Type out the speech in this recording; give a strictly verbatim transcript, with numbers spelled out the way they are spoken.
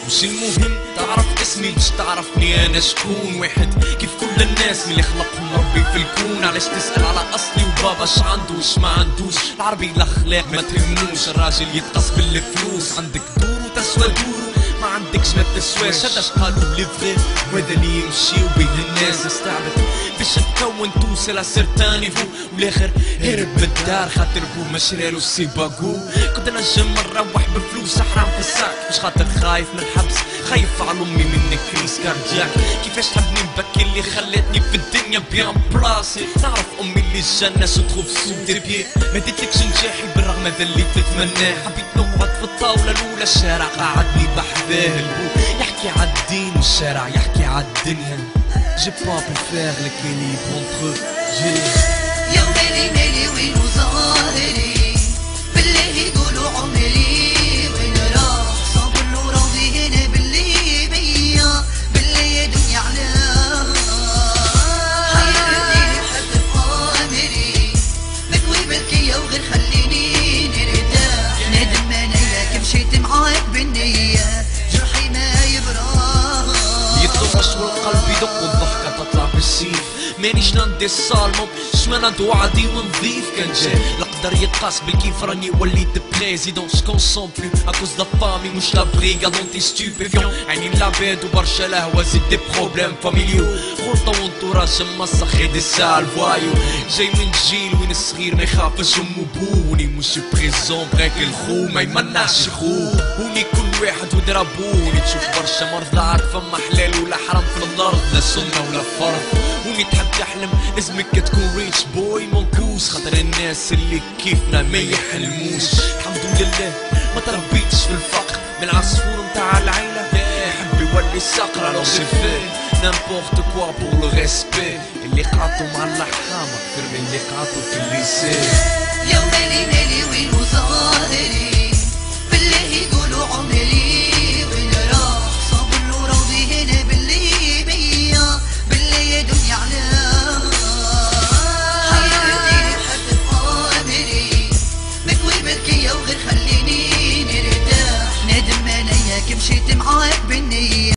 وش المهم تعرف اسمي باش تعرفني انا شكون. واحد كيف كل الناس من اللي خلقهم ربي في الكون. علاش تسأل على اصلي وبابا ش عنده وش ما عندوش. العربي الاخلاق ما تهموش، الراجل يتقص بالفلوس. عندك دور وتسوى دور ما عندكش ما تسواش. هذا قالوا لي فغي وهذا اللي يمشي وبين الناس استعبت باش تكون توصل سيرتان نيفو. والاخر هرب من الدار خاطر بو ما شرالو السيباكو. كنت نجم نروح بفلوس حرام في الساك مش خاطر خايف من الحبس، خايف على امي من كريس كاردياك. كيفاش تحبني نبكي اللي خلاتني في الدنيا بيان بلاصي. نعرف امي اللي الجنه سوتخوف سو دي بيي. ما ديتلكش نجاحي بالرغم هذا اللي تتمناه. حبيت نقعد في الطاوله الاولى الشارع قعدني بحذاه البو. يحكي عالدين والشارع يحكي عالدنيا. جي با بو فيغ ليكيليبر اونتر جي. يا ويلي مالي وين وظاهري بالله يقولوا عمري وين راح. صابر له راضي هنا باللي بيا باللي يا دنيا علاه. حيرتني نحب بأمري مكوي بالكيا وغير خليني نرتاح. ندم انا ياك مشيت معاك بالنية جرحي ما يبراح. يطلع والقلب يدق والضحكة تطلع بالسيف. مانيش نندي الصالمون شوانا دو عادي ونظيف. كان جاي القدر يتقاس بالكيف راني وليت بريزيدون. سكونسون بلو اكوز لا فامي مش لا بريغاد اونتي ستوبيفيون. عينين العباد وبرشا لهوة زيد دي بروبليم فاميليو. خلطة وانتوراج مسخ دي سال فوايو. جاي من جيل وين الصغير ما يخافش امو بو. وني مش بريزون بريك الخو ما يمنعش خو. وني كل واحد وضربوني تشوف برشا مرضى فما حلال ولا حرام في الارض لا سنة ولا فرض. وني تحب تحلم لازمك تكون ريتش بوي منكوس خاطر الناس اللي كيفنا ما يحلموش. الحمد لله ما تربيتش في الفقر من العصفور متاع العيلة. يحب يولي صقر الوغ جي في نامبورت كوا بور لو ريسبي. اللي قعدتو مع اللحامة اكثر من اللي قعدتو في الليسي.